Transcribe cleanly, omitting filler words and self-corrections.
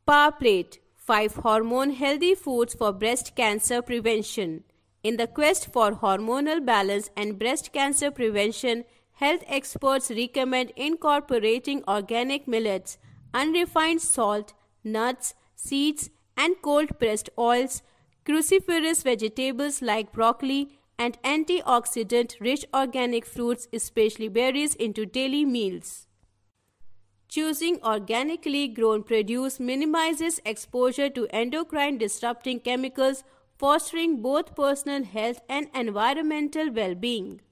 Power Plate: 5 hormone-healthy foods for breast cancer prevention. In the quest for hormonal balance and breast cancer prevention, health experts recommend incorporating organic millets, unrefined salt, nuts, seeds, and cold-pressed oils, cruciferous vegetables like broccoli, and antioxidant-rich organic fruits, especially berries, into daily meals. Choosing organically grown produce minimizes exposure to endocrine-disrupting chemicals, fostering both personal health and environmental well-being.